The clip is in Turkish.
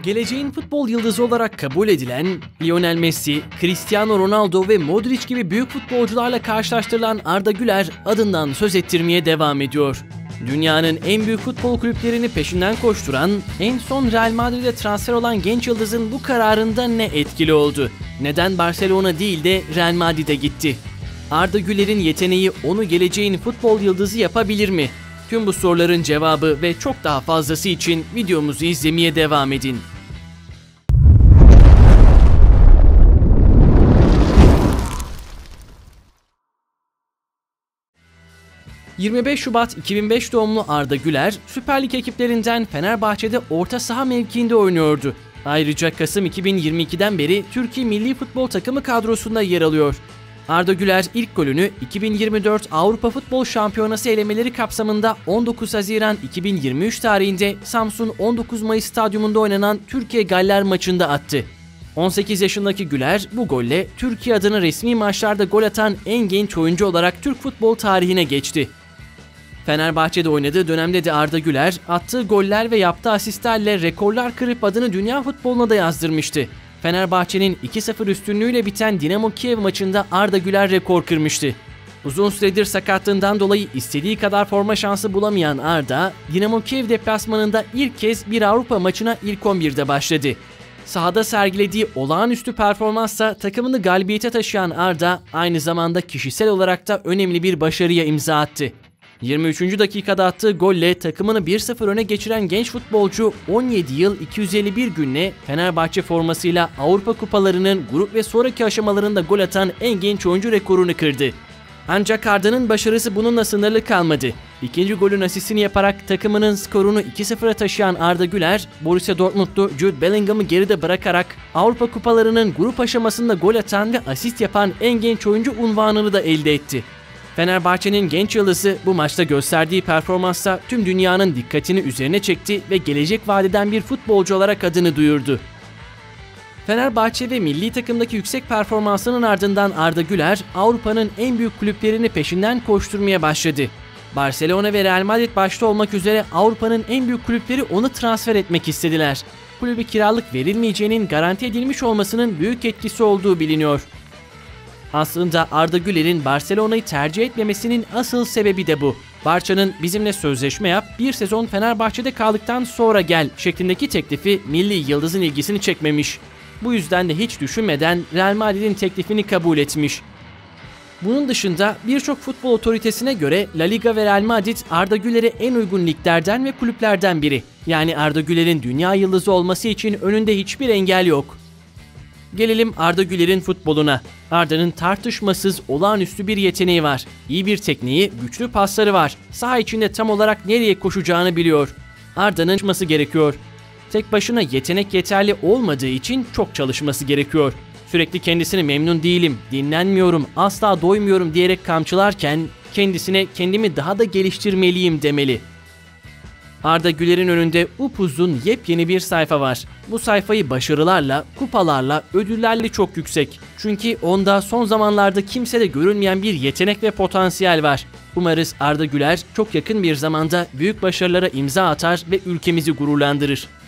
Geleceğin futbol yıldızı olarak kabul edilen Lionel Messi, Cristiano Ronaldo ve Modric gibi büyük futbolcularla karşılaştırılan Arda Güler adından söz ettirmeye devam ediyor. Dünyanın en büyük futbol kulüplerini peşinden koşturan, en son Real Madrid'e transfer olan genç yıldızın bu kararında ne etkili oldu? Neden Barcelona değil de Real Madrid'e gitti? Arda Güler'in yeteneği onu geleceğin futbol yıldızı yapabilir mi? Tüm bu soruların cevabı ve çok daha fazlası için videomuzu izlemeye devam edin. ...25 Şubat 2005 doğumlu Arda Güler, Süper Lig ekiplerinden Fenerbahçe'de orta saha mevkiinde oynuyordu. Ayrıca Kasım 2022'den beri Türkiye Milli Futbol Takımı kadrosunda yer alıyor. Arda Güler ilk golünü 2024 Avrupa Futbol Şampiyonası elemeleri kapsamında 19 Haziran 2023 tarihinde Samsun 19 Mayıs Stadyumunda oynanan Türkiye-Galler maçında attı. 18 yaşındaki Güler bu golle Türkiye adına resmi maçlarda gol atan en genç oyuncu olarak Türk futbol tarihine geçti. Fenerbahçe'de oynadığı dönemde de Arda Güler attığı goller ve yaptığı asistlerle rekorlar kırıp adını dünya futboluna da yazdırmıştı. Fenerbahçe'nin 2-0 üstünlüğüyle biten Dinamo Kiev maçında Arda Güler rekor kırmıştı. Uzun süredir sakatlığından dolayı istediği kadar forma şansı bulamayan Arda, Dinamo Kiev deplasmanında ilk kez bir Avrupa maçına ilk 11'de başladı. Sahada sergilediği olağanüstü performansla takımını galibiyete taşıyan Arda, aynı zamanda kişisel olarak da önemli bir başarıya imza attı. 23. dakikada attığı golle takımını 1-0 öne geçiren genç futbolcu 17 yıl 251 günle Fenerbahçe formasıyla Avrupa Kupalarının grup ve sonraki aşamalarında gol atan en genç oyuncu rekorunu kırdı. Ancak Arda'nın başarısı bununla sınırlı kalmadı. İkinci golün asistini yaparak takımının skorunu 2-0'a taşıyan Arda Güler, Borussia Dortmundlu Jude Bellingham'ı geride bırakarak Avrupa Kupalarının grup aşamasında gol atan ve asist yapan en genç oyuncu unvanını da elde etti. Fenerbahçe'nin genç yıldızı bu maçta gösterdiği performansla tüm dünyanın dikkatini üzerine çekti ve gelecek vadeden bir futbolcu olarak adını duyurdu. Fenerbahçe ve milli takımdaki yüksek performansının ardından Arda Güler, Avrupa'nın en büyük kulüplerini peşinden koşturmaya başladı. Barcelona ve Real Madrid başta olmak üzere Avrupa'nın en büyük kulüpleri onu transfer etmek istediler. Kulübe kiralık verilmeyeceğinin garanti edilmiş olmasının büyük etkisi olduğu biliniyor. Aslında Arda Güler'in Barcelona'yı tercih etmemesinin asıl sebebi de bu. Barça'nın "bizimle sözleşme yap, bir sezon Fenerbahçe'de kaldıktan sonra gel" şeklindeki teklifi milli yıldızın ilgisini çekmemiş. Bu yüzden de hiç düşünmeden Real Madrid'in teklifini kabul etmiş. Bunun dışında birçok futbol otoritesine göre La Liga ve Real Madrid Arda Güler'e en uygun liglerden ve kulüplerden biri. Yani Arda Güler'in dünya yıldızı olması için önünde hiçbir engel yok. Gelelim Arda Güler'in futboluna. Arda'nın tartışmasız olağanüstü bir yeteneği var. İyi bir tekniği, güçlü pasları var. Saha içinde tam olarak nereye koşacağını biliyor. Arda'nın çalışması gerekiyor. Tek başına yetenek yeterli olmadığı için çok çalışması gerekiyor. Sürekli kendisini memnun değilim, dinlenmiyorum, asla doymuyorum diyerek kamçılarken kendisine kendimi daha da geliştirmeliyim demeli. Arda Güler'in önünde upuzun yepyeni bir sayfa var. Bu sayfayı başarılarla, kupalarla, ödüllerle çok yüksek. Çünkü onda son zamanlarda kimsede görülmeyen bir yetenek ve potansiyel var. Umarız Arda Güler çok yakın bir zamanda büyük başarılara imza atar ve ülkemizi gururlandırır.